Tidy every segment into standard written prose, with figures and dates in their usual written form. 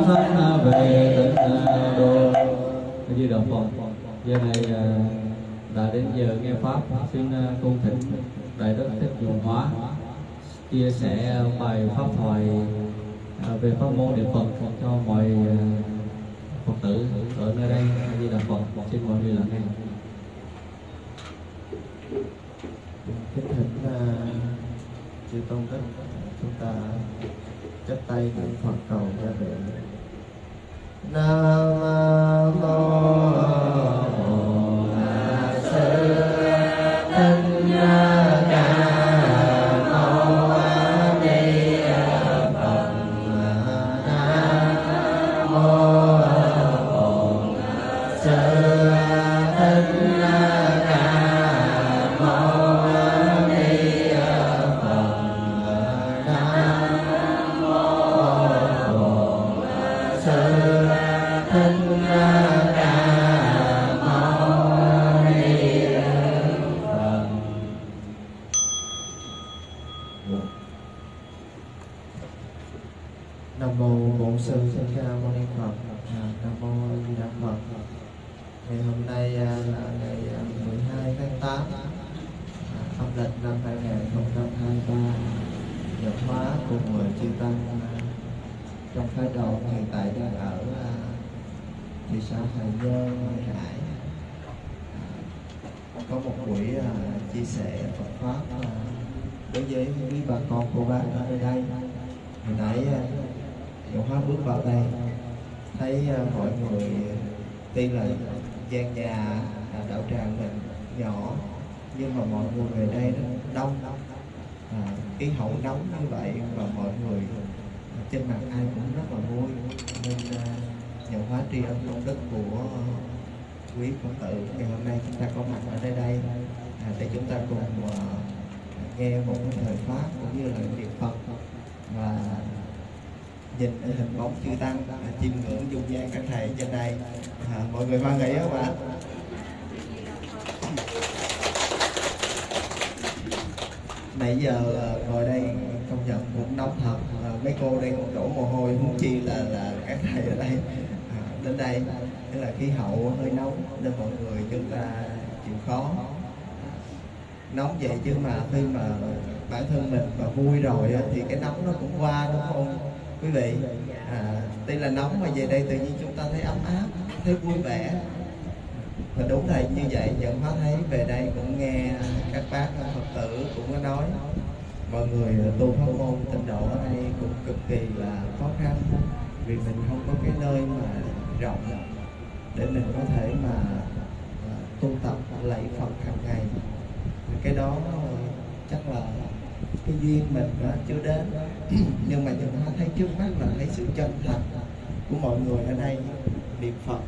sanh về tịnh độ. Như đạo Phật, giờ này đã đến giờ nghe pháp, xin cung thỉnh Đại Đức Thích Dụng Hóa chia sẻ bài pháp thoại về pháp môn niệm Phật cho mọi Phật tử ở nơi đây. Như đạo Phật, xin mọi người lắng nghe. Kính thỉnh chư tôn đức, chúng ta chắp tay niệm Phật cầu gia đệ. Nam mô Bổn Sư Thích Ca Mâu Ni Phật. Nam mô Bổn Sư Thích Ca Mâu Ni Phật. Nam mô Bổn Sư Nam mô Bổn Sư Thích Ca Mâu Ni Phật. Nam mô A Di Đà Phật. Ngày hôm nay là ngày 12 tháng 8 âm lịch năm 2023. Nhập hóa cùng chư tăng trong phái đoàn hiện tại đang ở thị xã Hoài Nhơn, Hải, có một buổi chia sẻ Phật pháp đối với quý bà con cô bác ở nơi đây. Hồi nãy Nhập hóa bước vào đây thấy mọi người tuy là gian nhà đạo tràng mình nhỏ nhưng mà mọi người về đây nó đông, khí hậu nóng như vậy và mọi người trên mặt ai cũng rất là vui, nên Nhập hóa tri ân công đức của quý Phật tử ngày hôm nay chúng ta có mặt ở đây để chúng ta cùng nghe một cái thời pháp cũng như là niệm Phật và nhìn hình bóng chư tăng, chiêm ngưỡng dung nhan các thầy trên đây. Mọi người hoan hỷ không ạ? Nãy giờ ngồi đây công nhận cũng nóng thật, mấy cô đây cũng đổ mồ hôi, huống chi là các thầy ở đây đến đây. Tức là khí hậu hơi nóng nên mọi người chúng ta chịu khó. Nóng vậy chứ mà khi mà bản thân mình mà vui rồi thì cái nóng nó cũng qua, đúng không quý vị? Tuy là nóng mà về đây tự nhiên chúng ta thấy ấm áp, thấy vui vẻ. Và đúng là như vậy, Nhận Hóa thấy về đây cũng nghe các bác Phật tử cũng có nói mọi người tu pháp môn tịnh độ ở đây cũng cực kỳ là khó khăn, vì mình không có cái nơi mà rộng để mình có thể mà tu tập lạy Phật hàng ngày. Cái đó chắc là cái duyên mình chưa đến nhưng mà Nhận Hóa thấy trước mắt là thấy sự chân thành của mọi người ở đây niệm Phật,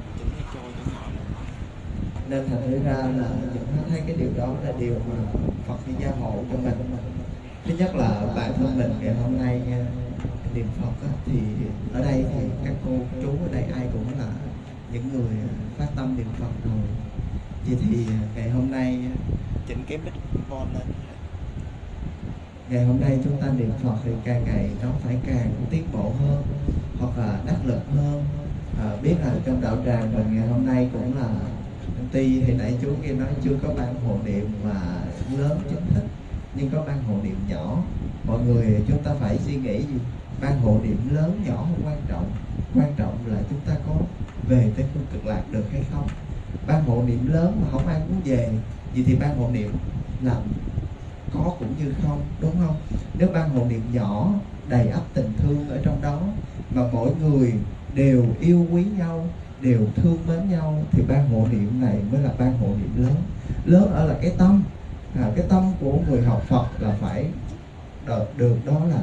nên thành thử ra là Nhận Hóa thấy cái điều đó là điều mà Phật sẽ gia hộ cho mình. Thứ nhất là bản thân mình ngày hôm nay niệm Phật thì ở đây thì các cô chú ở đây ai cũng là những người phát tâm niệm Phật rồi. Vậy thì ngày hôm nay chỉnh cái mic con lên. Ngày hôm nay chúng ta niệm Phật thì càng ngày nó phải càng tiến bộ hơn hoặc là đắc lực hơn. Biết là trong đạo tràng mình ngày hôm nay cũng là tuy thì nãy chú kia nói chưa có ban hộ niệm mà lớn chính thức, nhưng có ban hộ niệm nhỏ. Mọi người chúng ta phải suy nghĩ gì? Ban hộ niệm lớn nhỏ không quan trọng, quan trọng là chúng ta có về tới phương Cực Lạc được hay không. Ban hộ niệm lớn mà không ai muốn về, vậy thì ban hộ niệm làm có cũng như không, đúng không? Nếu ban hộ niệm nhỏ đầy ắp tình thương ở trong đó mà mỗi người đều yêu quý nhau, đều thương mến nhau thì ban hộ niệm này mới là ban hộ niệm lớn. Lớn ở là cái tâm, cái tâm của người học Phật là phải được đó là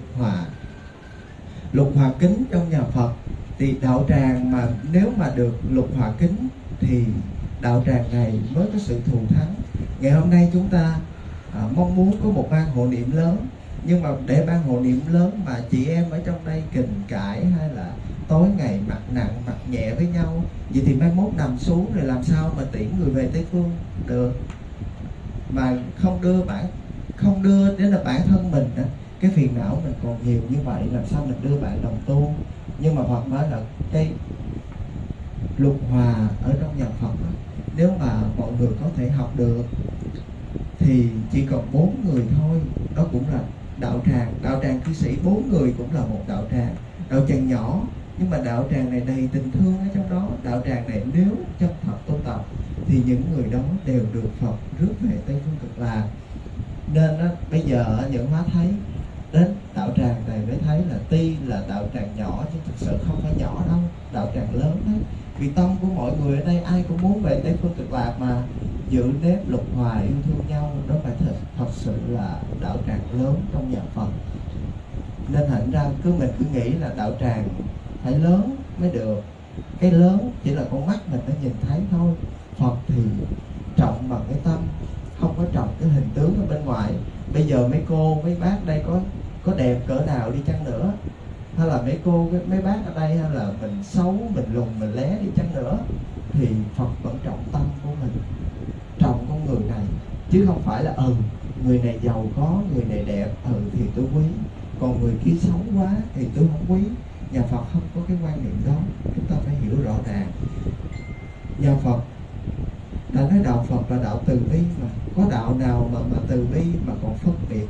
lục hòa kính trong nhà Phật. Thì đạo tràng mà nếu mà được lục hòa kính thì đạo tràng này mới có sự thù thắng. Ngày hôm nay chúng ta mong muốn có một ban hộ niệm lớn, nhưng mà để ban hộ niệm lớn mà chị em ở trong đây kình cãi hay là tối ngày mặt nặng mặt nhẹ với nhau, vậy thì mai mốt nằm xuống rồi làm sao mà tiễn người về Tây Phương được? Mà không đưa đến là bản thân mình đó, cái phiền não mình còn nhiều như vậy, làm sao mình đưa bạn đồng tu. Nhưng mà Phật nói là cái lục hòa ở trong nhà Phật đó, nếu mà mọi người có thể học được thì chỉ cần 4 người thôi, đó cũng là đạo tràng. Đạo tràng cư sĩ 4 người cũng là một đạo tràng. Đạo tràng nhỏ nhưng mà đạo tràng này đầy tình thương ở trong đó. Đạo tràng này nếu chân thật tu tập thì những người đó đều được Phật rước về Tây Phương Cực Lạc. Nên đó, bây giờ những hóa thấy đến đạo tràng này mới thấy là tuy là đạo tràng nhỏ chứ thực sự không phải nhỏ đâu, đạo tràng lớn đấy. Vì tâm của mọi người ở đây ai cũng muốn về Tây Phương Cực Lạc mà, giữ nếp lục hòa yêu thương nhau, đó phải thật sự là đạo tràng lớn trong nhà Phật. Nên thành ra mình cứ nghĩ là đạo tràng phải lớn mới được. Cái lớn chỉ là con mắt mình nó nhìn thấy thôi. Phật thì trọng bằng cái tâm, không có trọng cái hình tướng ở bên ngoài. Bây giờ mấy cô mấy bác đây có đẹp cỡ nào đi chăng nữa, hay là mấy cô mấy bác ở đây hay là mình xấu, mình lùn, mình lé đi chăng nữa, thì Phật vẫn trọng tâm của mình, trọng con người này, chứ không phải là người này giàu có, người này đẹp, thì tôi quý, còn người kia xấu quá thì tôi không quý. Nhà Phật không có cái quan niệm đó, chúng ta phải hiểu rõ ràng. Nhà Phật đã nói đạo Phật là đạo từ bi mà, có đạo nào mà từ bi mà còn phân biệt.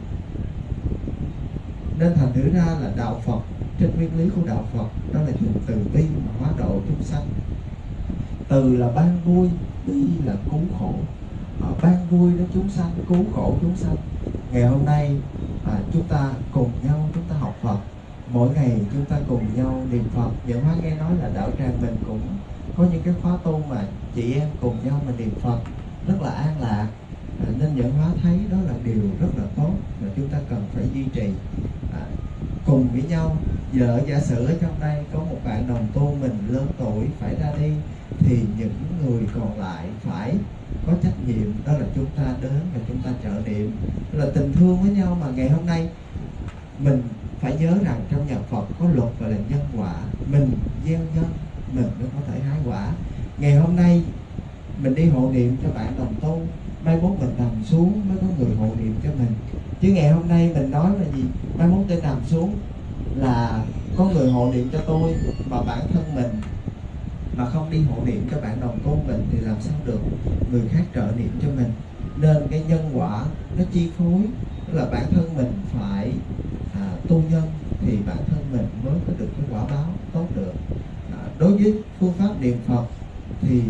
Nên thành thử ra là đạo Phật, trên nguyên lý của đạo Phật đó là dùng từ bi mà hóa độ chúng sanh. Từ là ban vui, bi là cứu khổ. Ban vui đến chúng sanh, cứu khổ chúng sanh. Ngày hôm nay chúng ta cùng nhau chúng ta học Phật, mỗi ngày chúng ta cùng nhau niệm Phật. Những hóa nghe nói là đạo tràng mình cũng có những cái khóa tu mà chị em cùng nhau mà niệm Phật rất là an lạc. Nên những hóa thấy đó là điều rất là tốt mà chúng ta cần phải duy trì cùng với nhau. Giờ giả sử ở trong đây có một bạn đồng tu mình lớn tuổi phải ra đi, thì những người còn lại phải có trách nhiệm, đó là chúng ta đến và chúng ta trợ niệm, đó là tình thương với nhau. Mà ngày hôm nay mình phải nhớ rằng trong nhà Phật có luật gọi là nhân quả, mình gieo nhân mình mới có thể hái quả. Ngày hôm nay mình đi hộ niệm cho bạn đồng tu, mai mốt mình nằm xuống mới có người hộ niệm cho mình. Chứ ngày hôm nay mình nói là gì, mai mốt tôi nằm xuống là có người hộ niệm cho tôi, mà bản thân mình mà không đi hộ niệm cho bạn đồng tu mình thì làm sao được người khác trợ niệm cho mình. Nên cái nhân quả nó chi phối, tức là bản thân mình phải tu nhân thì bản thân mình mới có được cái quả báo tốt được. Đối với phương pháp niệm Phật thì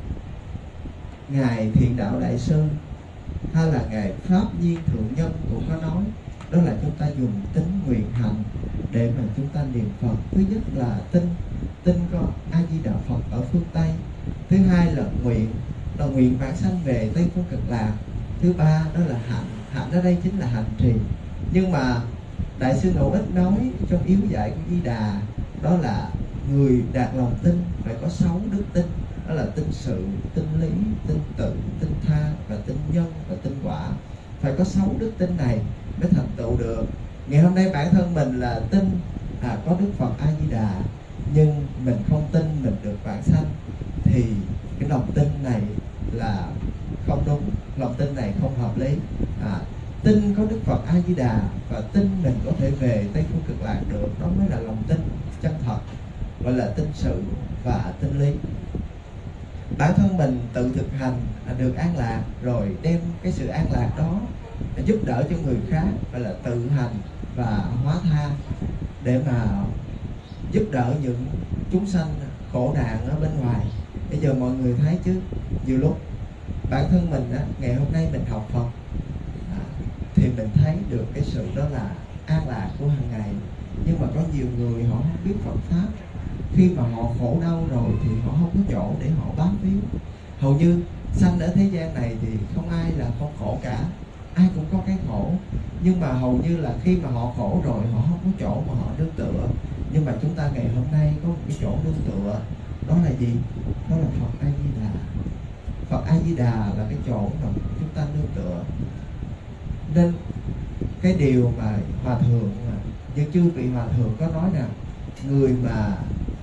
Ngài Thiện Đạo Đại Sư hay là Ngài Pháp Nhiên Thượng Nhân cũng có nói, đó là chúng ta dùng tín nguyện hành để mà chúng ta niệm Phật. Thứ nhất là tin có A Di Đà Phật ở phương Tây. Thứ hai là nguyện vãng sanh về Tây Phương Cực Lạc. Thứ ba đó là hạnh ở đây chính là hành trì. Nhưng mà Đại sư Ngẫu Ích nói trong yếu dạy của Di Đà, đó là người đạt lòng tin phải có 6 đức tin, đó là tin sự, tin lý, tin tự, tin tha và tin nhân và tin quả. Phải có 6 đức tin này mới thành tựu được. Ngày hôm nay bản thân mình là tin có Đức Phật A Di Đà, nhưng mình không tin mình được vãng sanh, thì cái lòng tin này là không đúng, lòng tin này không hợp lý. Tin có Đức Phật A Di Đà và tin mình có thể về Tây Phương Cực Lạc được, đó mới là lòng tin chân thật, gọi là tin sự và tin lý. Bản thân mình tự thực hành được an lạc, rồi đem cái sự an lạc đó giúp đỡ cho người khác, gọi là tự hành và hóa tha, để mà giúp đỡ những chúng sanh khổ nạn ở bên ngoài. Bây giờ mọi người thấy chứ, nhiều lúc bản thân mình ngày hôm nay mình học Phật thì mình thấy được cái sự đó là an lạc của hàng ngày. Nhưng mà có nhiều người họ không biết Phật Pháp, khi mà họ khổ đau rồi thì họ không có chỗ để họ bám víu. Hầu như sanh ở thế gian này thì không ai là không khổ cả, ai cũng có cái khổ. Nhưng mà hầu như là khi mà họ khổ rồi họ không có chỗ mà họ nương tựa. Nhưng mà chúng ta ngày hôm nay có một cái chỗ nương tựa, đó là gì? Đó là Phật A Di Đà. Phật A Di Đà là cái chỗ mà chúng ta nương tựa. Nên cái điều mà Hòa Thượng, như chư vị Hòa Thượng có nói rằng, người mà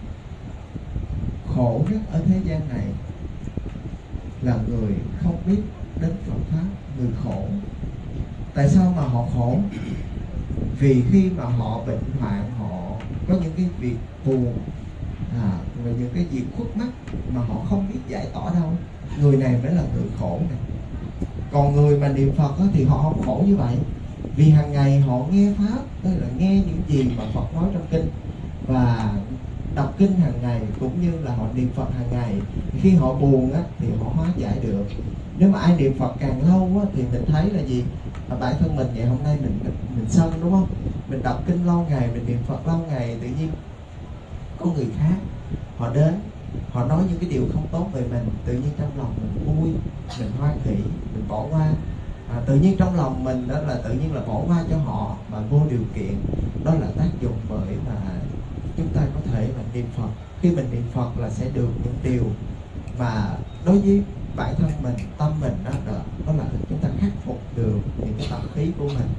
khổ nhất ở thế gian này là người không biết đến Phật Pháp. Người khổ, tại sao mà họ khổ? Vì khi mà họ bệnh hoạn, họ có những cái việc buồn và những cái việc khuất mắt mà họ không biết giải tỏa đâu, người này mới là người khổ này. Còn người mà niệm Phật thì họ không khổ như vậy, vì hàng ngày họ nghe pháp, tức là nghe những gì mà Phật nói trong kinh và đọc kinh hàng ngày, cũng như là họ niệm Phật hàng ngày. Khi họ buồn thì họ hóa giải được. Nếu mà ai niệm Phật càng lâu thì mình thấy là gì? Bản thân mình ngày hôm nay mình sân, đúng không? Mình đọc kinh lâu ngày, mình niệm Phật lâu ngày, tự nhiên có người khác họ đến, họ nói những cái điều không tốt về mình, tự nhiên trong lòng mình vui, mình hoan hỷ, mình bỏ qua. Tự nhiên trong lòng mình đó là tự nhiên là bỏ qua cho họ mà vô điều kiện. Đó là tác dụng bởi mà chúng ta có thể mà niệm Phật. Khi mình niệm Phật là sẽ được những điều mà đối với bản thân mình, tâm mình đó là chúng ta khắc phục được những cái tập khí của mình.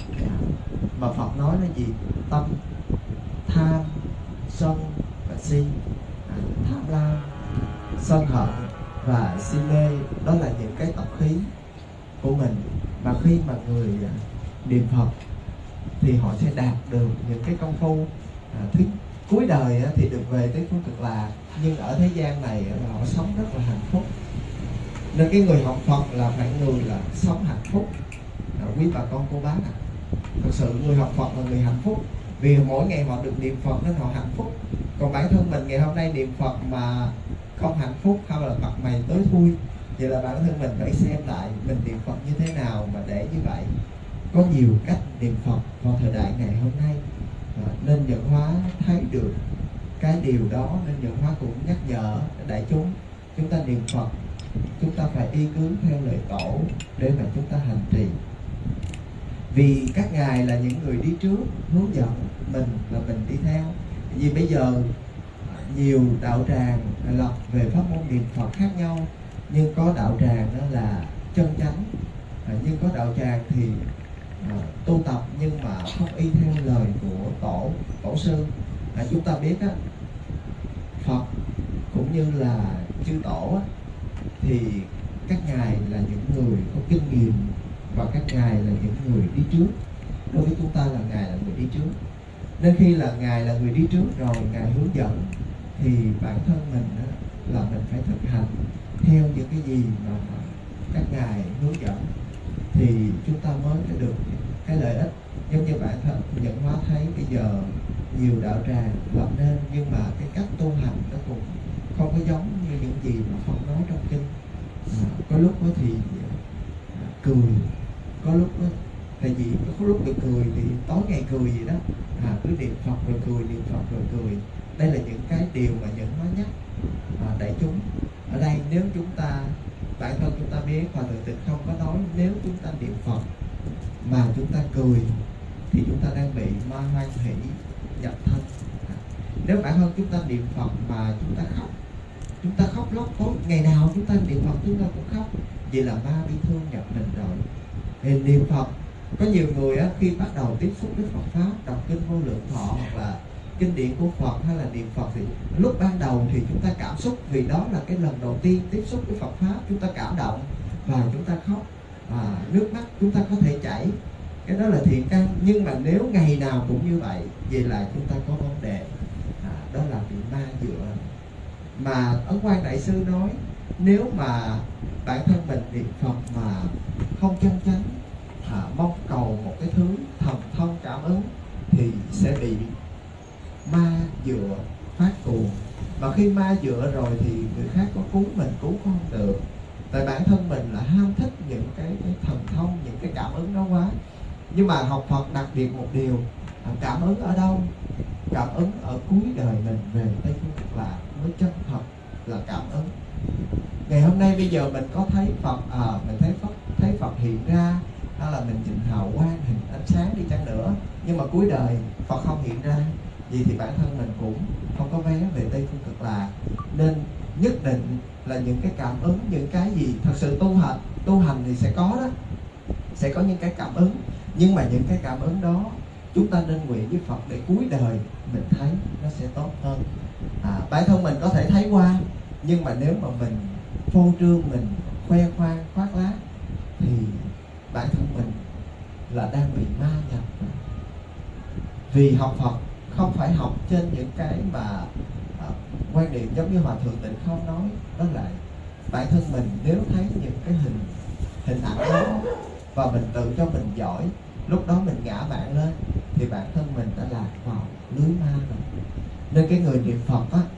Mà Phật nói là gì? Tâm tham, sân và si. Tham lam, sân hận và si mê, đó là những cái tập khí của mình. Và khi mà người niệm Phật thì họ sẽ đạt được những cái công phu cuối đời thì được về tới phương Cực Lạc, nhưng ở thế gian này họ sống rất là hạnh phúc. Nên cái người học Phật là phải người là sống hạnh phúc. Quý bà con cô bác thật sự người học Phật là người hạnh phúc, vì mỗi ngày họ được niệm Phật nên họ hạnh phúc. Còn bản thân mình ngày hôm nay niệm Phật mà không hạnh phúc, hay là mặt mày tối thui, vậy là bản thân mình phải xem lại mình niệm Phật như thế nào mà để như vậy. Có nhiều cách niệm Phật vào thời đại ngày hôm nay, nên Nhật Hóa thấy được cái điều đó, nên Nhật Hóa cũng nhắc nhở đại chúng ta niệm Phật, chúng ta phải y cứ theo lời tổ để mà chúng ta hành trì. Vì các ngài là những người đi trước hướng dẫn mình và mình đi theo. Vì bây giờ nhiều đạo tràng lập về pháp môn niệm Phật khác nhau, nhưng có đạo tràng đó là chân chánh, nhưng có đạo tràng thì tu tập nhưng mà không y theo lời của tổ sư. Chúng ta biết Phật cũng như là chư tổ thì các ngài là những người có kinh nghiệm và các ngài là những người đi trước. Đối với chúng ta là ngài là người đi trước, nên khi là ngài là người đi trước rồi ngài hướng dẫn thì bản thân mình là mình phải thực hành theo những cái gì mà các ngài hướng dẫn thì chúng ta mới có được cái lợi ích. Giống như bản thân Nhật Hóa thấy bây giờ nhiều đạo tràng lập nên, nhưng mà cái cách tu hành nó cũng không có giống như những gì mà Phật nói trong kinh. Có lúc thì cười, có lúc tại vì có lúc cười thì tối ngày cười gì đó, cứ niệm Phật rồi cười, niệm Phật rồi cười. Đây là những cái điều mà Nhật Hóa nhắc đại chúng. Ở đây nếu chúng ta, bản thân chúng ta biết Hòa Thượng Tịnh không có nói nếu chúng ta niệm Phật mà chúng ta cười thì chúng ta đang bị ma hoan hỷ nhập thân. Nếu bản thân chúng ta niệm Phật mà chúng ta khóc lóc tối ngày nào chúng ta niệm Phật chúng ta cũng khóc, vậy là ma bi thương nhập mình rồi. Thì niệm Phật, có nhiều người khi bắt đầu tiếp xúc với Phật pháp, đọc kinh Vô Lượng Thọ hoặc là kinh điển của Phật hay là niệm Phật thì lúc ban đầu thì chúng ta cảm xúc, vì đó là cái lần đầu tiên tiếp xúc với Phật pháp, chúng ta cảm động và chúng ta khóc, nước mắt chúng ta có thể chảy, cái đó là thiện căn. Nhưng mà nếu ngày nào cũng như vậy, vậy là chúng ta có vấn đề, đó là bị ma dựa. Mà Ấn Quang Đại Sư nói nếu mà bản thân mình niệm Phật mà không chân chánh, mong cầu một cái thứ thần thông cảm ứng thì sẽ bị ma dựa phát cuồng. Và khi ma dựa rồi thì người khác có cứu mình cứu không được, tại bản thân mình là ham thích những cái thần thông, những cái cảm ứng đó quá. Nhưng mà học Phật đặc biệt một điều, cảm ứng ở đâu? Cảm ứng ở cuối đời mình về Tây Phương Cực Lạc mới chân thật là cảm ứng. Ngày hôm nay bây giờ mình có thấy Phật, mình thấy Phật hiện ra, hay là mình nhìn hào quang, hình ánh sáng đi chăng nữa, nhưng mà cuối đời Phật không hiện ra, vì thì bản thân mình cũng không có vé về Tây Phương Cực Lạc. Nên nhất định là những cái cảm ứng, những cái gì thật sự tu hành thì sẽ có đó, sẽ có những cái cảm ứng. Nhưng mà những cái cảm ứng đó chúng ta nên nguyện với Phật để cuối đời mình thấy nó sẽ tốt hơn. Bản thân mình có thể thấy qua, nhưng mà nếu mà mình phô trương, mình khoe khoang khoác lác thì bản thân mình là đang bị ma nhập. Vì học Phật không phải học trên những cái mà quan niệm giống như Hòa Thượng Tịnh Không nói, đó là bản thân mình nếu thấy những cái hình ảnh đó và mình tự cho mình giỏi, lúc đó mình ngã mạng lên thì bản thân mình đã lạc vào lưới ma rồi. Nên cái người niệm Phật á,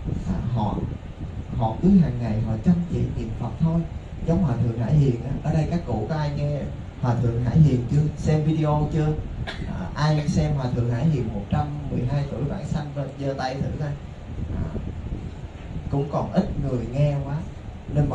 họ cứ hàng ngày họ chăm chỉ niệm Phật thôi. Giống Hòa Thượng Hải Hiền á, ở đây các cụ có ai nghe Hòa Thượng Hải Hiền chưa? Xem video chưa? Ai xem Hòa Thượng Hải Hiền 112 tuổi vãng sanh giơ tay thử coi. Cũng còn ít người nghe quá, nên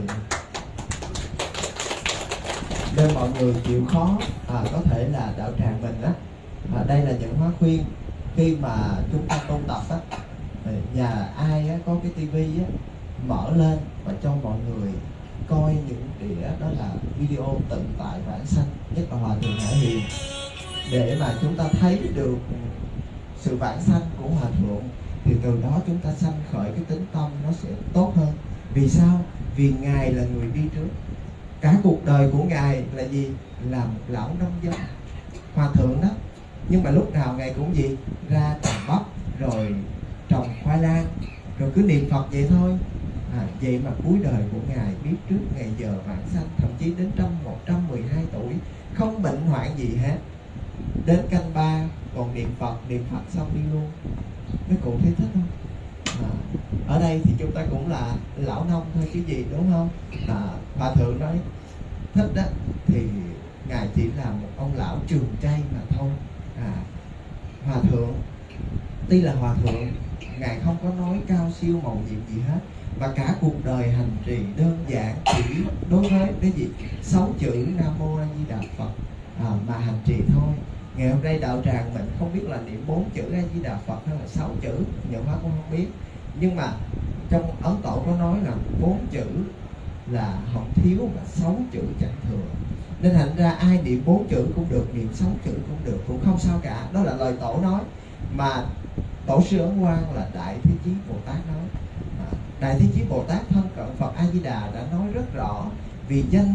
mọi người chịu khó có thể là đạo tràng mình á, đây là những hóa khuyên. Khi mà chúng ta tu tập á, nhà ai á, có cái tivi á, mở lên và cho mọi người coi những đĩa đó là video tự tại vãng sanh, nhất là Hòa Thượng Hải Hiền, để mà chúng ta thấy được sự vãng sanh của Hòa Thượng, thì từ đó chúng ta sanh khởi cái tính tâm nó sẽ tốt hơn. Vì sao? Vì Ngài là người đi trước. Cả cuộc đời của Ngài là gì? Là một lão nông dân, Hòa Thượng đó. Nhưng mà lúc nào Ngài cũng gì? Ra trồng bắp, rồi trồng khoai lang, rồi cứ niệm Phật vậy thôi. Vậy mà cuối đời của Ngài biết trước ngày giờ vãng sanh, thậm chí đến 112 tuổi, không bệnh hoạn gì hết. Đến canh 3 còn niệm Phật xong đi luôn. Mấy cụ thấy thích không? Ở đây thì chúng ta cũng là lão nông thôi chứ gì, đúng không? Hòa Thượng nói thích đó thì Ngài chỉ là một ông lão trường chay mà thôi. Hòa Thượng tuy là Hòa Thượng, Ngài không có nói cao siêu màu nhiệm gì hết, và cả cuộc đời hành trì đơn giản, chỉ đối với cái gì 6 chữ Nam Mô A Di Đà Phật mà hành trì thôi. Ngày hôm nay đạo tràng mình không biết là niệm 4 chữ A Di Đà Phật hay là 6 chữ, Nhật Hóa cũng không biết. Nhưng mà trong Ấn Tổ có nói là 4 chữ là không thiếu và 6 chữ chẳng thừa. Nên thành ra ai niệm 4 chữ cũng được, niệm 6 chữ cũng được, cũng không sao cả. Đó là lời Tổ nói. Mà Tổ sư Ấn Quang là Đại Thế Chí Bồ Tát nói. Đại Thế Chí Bồ Tát thân cận Phật A Di Đà đã nói rất rõ. Vì danh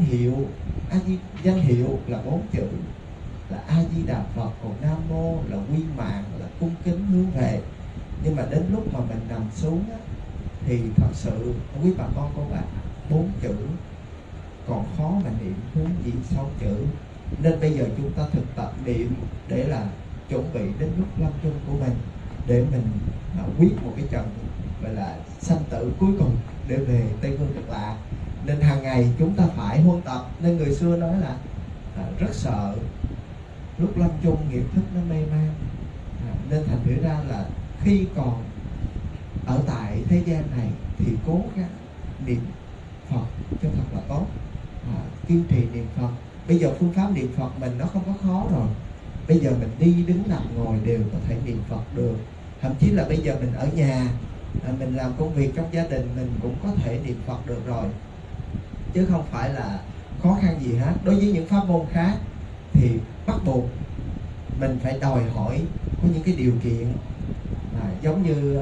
hiệu là 4 chữ là A Di Đà Phật, còn Nam Mô là quy mạng, là cung kính hướng về. Nhưng mà đến lúc mà mình nằm xuống á, thì thật sự quý bà con cô bác 4 chữ còn khó mà niệm, huống gì 6 chữ. Nên bây giờ chúng ta thực tập niệm để là chuẩn bị đến lúc lâm chung của mình, để mình quyết một cái trận gọi là sanh tử cuối cùng để về Tây Phương Cực Lạc. Nên hàng ngày chúng ta phải huân tập. Nên người xưa nói là rất sợ lúc lâm chung nghiệp thức nó mê man. Nên thành thử ra là khi còn ở tại thế gian này thì cố gắng niệm Phật cho thật là tốt, kiên trì niệm Phật. Bây giờ phương pháp niệm Phật mình nó không có khó rồi. Bây giờ mình đi đứng nằm ngồi đều có thể niệm Phật được. Thậm chí là bây giờ mình ở nhà, mình làm công việc trong gia đình, mình cũng có thể niệm Phật được rồi, chứ không phải là khó khăn gì hết. Đối với những pháp môn khác thì bắt buộc mình phải đòi hỏi có những cái điều kiện, giống như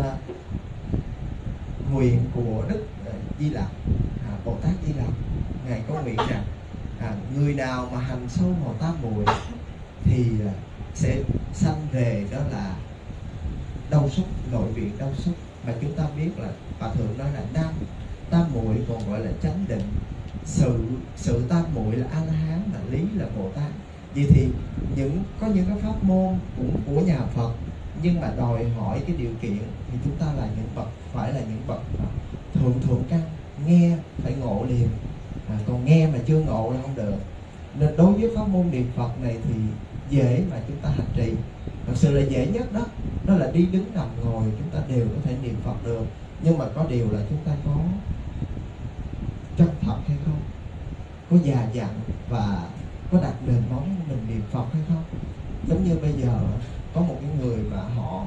nguyện của Đức Di Lặc, Bồ Tát Di Lặc, Ngài có nguyện rằng người nào mà hành sâu vào tam muội thì sẽ sanh về đó là đau xúc, nội viện đau xúc. Mà chúng ta biết là Hòa Thượng nói là tam muội còn gọi là chánh định, sự tam muội là A La Hán, mà lý là Bồ Tát. Vậy thì có những cái pháp môn của nhà Phật, nhưng mà đòi hỏi cái điều kiện thì chúng ta là những bậc, phải là những bậc thượng căn, nghe phải ngộ liền, còn nghe mà chưa ngộ là không được. Nên đối với pháp môn niệm Phật này thì dễ mà chúng ta hành trì, thật sự là dễ nhất đó. Đó là đi đứng nằm ngồi chúng ta đều có thể niệm Phật được. Nhưng mà có điều là chúng ta có chân thật hay không, có già dặn và có đặt nền móng mình niệm Phật hay không. Giống như bây giờ có một cái người mà họ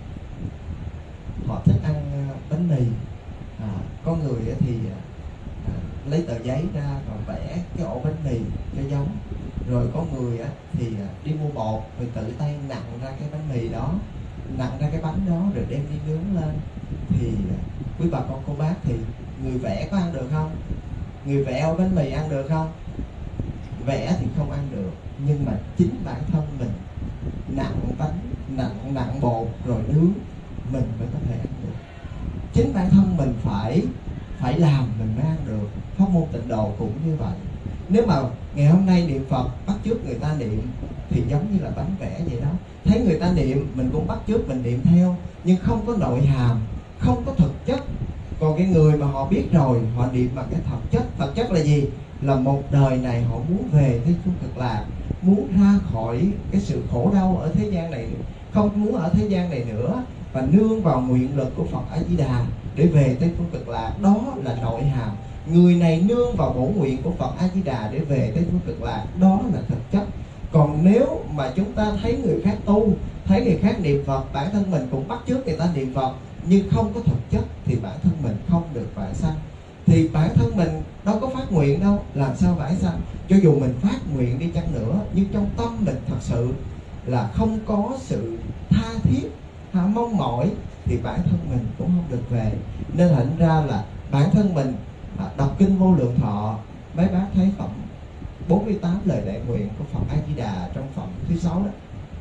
thích ăn bánh mì, có người thì lấy tờ giấy ra và vẽ cái ổ bánh mì cho giống, rồi có người thì đi mua bột rồi tự tay nặn ra cái bánh mì đó, nặn ra cái bánh đó rồi đem đi nướng lên. Thì quý bà con cô bác, thì người vẽ có ăn được không? Người vẽ ổ bánh mì ăn được không? Vẽ thì không ăn được, nhưng mà chính bản thân mình nặn bánh, nặng bột rồi nướng mình mới có thể ăn được. Chính bản thân mình phải làm mình mới ăn được. Pháp môn Tịnh Độ cũng như vậy. Nếu mà ngày hôm nay niệm Phật bắt chước người ta niệm thì giống như là bánh vẽ vậy đó. Thấy người ta niệm mình cũng bắt chước mình niệm theo, nhưng không có nội hàm, không có thực chất. Còn cái người mà họ biết rồi, họ niệm bằng cái thực chất. Thực chất là gì? Là một đời này họ muốn về Tây Phương Cực Lạc, muốn ra khỏi cái sự khổ đau ở thế gian này, không muốn ở thế gian này nữa, và nương vào nguyện lực của Phật A Di Đà để về Tây Phương Cực Lạc. Đó là nội hàm. Người này nương vào bổ nguyện của Phật A Di Đà để về Tây Phương Cực Lạc, đó là thực chất. Còn nếu mà chúng ta thấy người khác tu, thấy người khác niệm Phật, bản thân mình cũng bắt chước người ta niệm Phật nhưng không có thực chất, thì bản thân mình không được vãng sanh. Thì bản thân mình đâu có phát nguyện đâu, làm sao vãng sanh? Cho dù mình phát nguyện đi chăng nữa, nhưng trong tâm mình thật sự là không có sự tha thiết, mong mỏi, thì bản thân mình cũng không được về. Nên thành ra là bản thân mình đọc kinh Vô Lượng Thọ, mấy bác thấy phẩm 48 lời đại nguyện của Phật A Di Đà trong phẩm thứ 6 đó.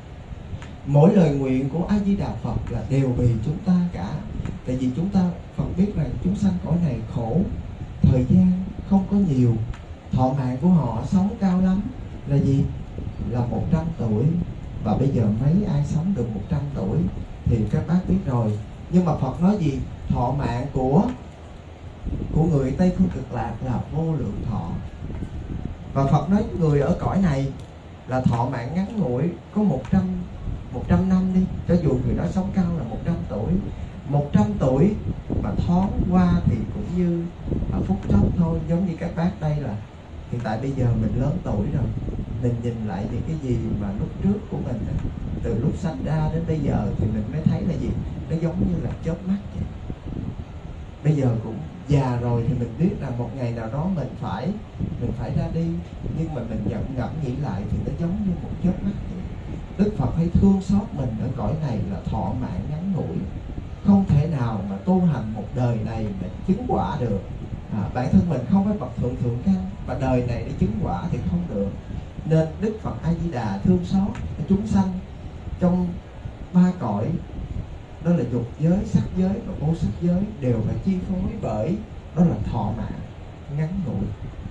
Mỗi lời nguyện của A Di Đà Phật là đều vì chúng ta cả. Tại vì chúng ta Phật biết rằng chúng sanh cõi này khổ, thời gian không có nhiều, thọ mạng của họ sống cao lắm là gì? Là 100 tuổi. Và bây giờ mấy ai sống được 100 tuổi thì các bác biết rồi. Nhưng mà Phật nói gì? Thọ mạng của người Tây Phương Cực Lạc là vô lượng thọ. Và Phật nói người ở cõi này là thọ mạng ngắn ngủi, có 100 năm đi, cho dù người đó sống cao là 100 tuổi. 100 tuổi mà thoáng qua thì cũng như phút chốc thôi. Giống như các bác đây là hiện tại bây giờ mình lớn tuổi rồi, mình nhìn lại những cái gì mà lúc trước của mình, từ lúc sanh ra đến bây giờ, thì mình mới thấy là gì? Nó giống như là chớp mắt vậy. Bây giờ cũng già rồi thì mình biết là một ngày nào đó mình phải ra đi, nhưng mà mình ngẫm nghĩ lại thì nó giống như một chớp mắt vậy. Đức Phật hay thương xót mình ở cõi này là thọ mạng ngắn ngủi, không thể nào mà tu hành một đời này mà chứng quả được. Bản thân mình không phải bậc thượng căn, và đời này để chứng quả thì không được. Nên Đức Phật A Di Đà thương xót chúng sanh trong 3 cõi, đó là dục giới, sắc giới và vô sắc giới, đều phải chi phối bởi đó là thọ mạng ngắn ngủi.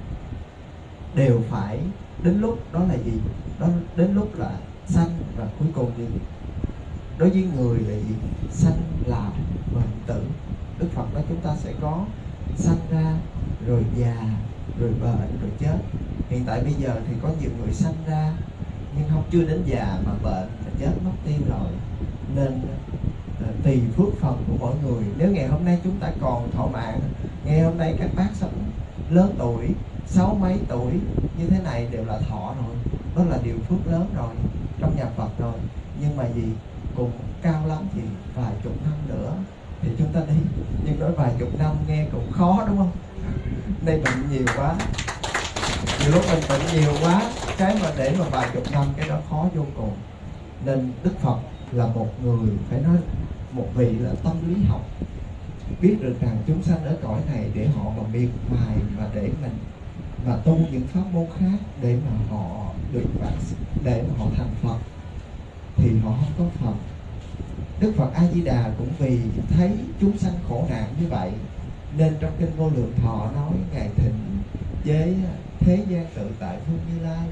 Đều phải đến lúc đó là gì? Đó đến lúc là sanh, và cuối cùng thì đối với người là gì? Sanh lão bệnh tử. Đức Phật nói chúng ta sẽ có sanh ra, rồi già, rồi bệnh, rồi chết. Hiện tại bây giờ thì có nhiều người sanh ra nhưng không chưa đến già mà bệnh và chết mất tiêu rồi. Nên tùy phước phần của mỗi người. Nếu ngày hôm nay chúng ta còn thọ mạng, ngày hôm nay các bác sống lớn tuổi, 60 mấy tuổi như thế này đều là thọ rồi, đó là điều phước lớn rồi trong nhà Phật rồi. Nhưng mà gì? Cùng cao lắm thì vài chục năm nữa thì chúng ta đi. Nhưng nói vài chục năm nghe cũng khó, đúng không? Đây bệnh nhiều quá, nhiều lúc mình bệnh nhiều quá, cái mà để mà vài chục năm cái đó khó vô cùng. Nên Đức Phật là một người, phải nói một vị là tâm lý học, biết được rằng chúng sanh ở cõi này để họ mà miệt mài và để mình và tu những pháp môn khác để mà họ được để mà họ thành Phật, thì họ không có Phật. Đức Phật A Di Đà cũng vì thấy chúng sanh khổ nạn như vậy, nên trong kinh Vô Lượng Thọ nói ngài thịnh với thế gian tự tại phương Như Lai,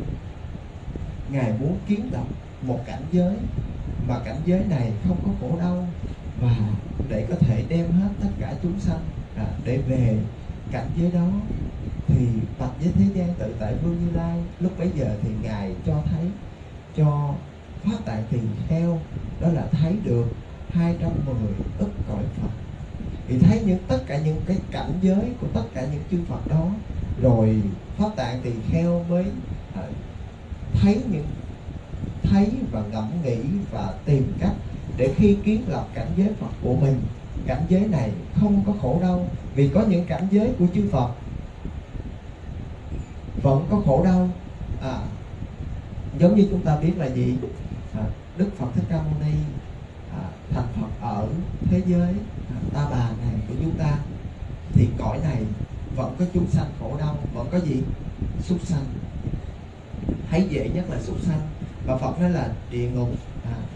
ngài muốn kiến lập một cảnh giới mà cảnh giới này không có khổ đau, và để có thể đem hết tất cả chúng sanh để về cảnh giới đó. Thì tập với thế gian tự tại vương Như Lai lúc bấy giờ thì ngài cho thấy cho Phát Tạng Tỳ Kheo, đó là thấy được 210 ức cõi Phật, thì thấy tất cả những cái cảnh giới của tất cả những chư Phật đó. Rồi Phát Tạng Tỳ Kheo mới thấy và ngẫm nghĩ và tìm cách để khi kiến lập cảnh giới Phật của mình, cảnh giới này không có khổ đau. Vì có những cảnh giới của chư Phật vẫn có khổ đau. Giống như chúng ta biết là gì? Đức Phật Thích Ca Mâu Ni thành Phật ở thế giới Ta Bà này của chúng ta, thì cõi này vẫn có chúng sanh khổ đau, vẫn có gì? Súc sanh. Thấy dễ nhất là súc sanh. Và Phật nói là địa ngục